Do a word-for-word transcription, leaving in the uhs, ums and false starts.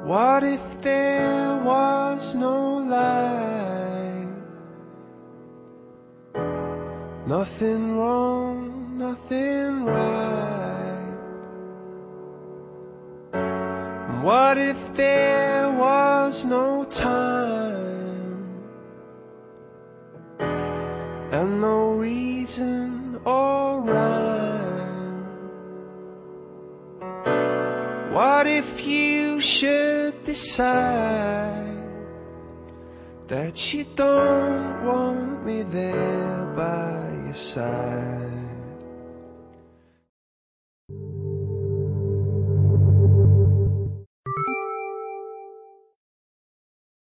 What if there was no light? Nothing wrong, nothing right. And what if there was no time and no reason or rhyme? What if you should decide that you don't want me there by your side?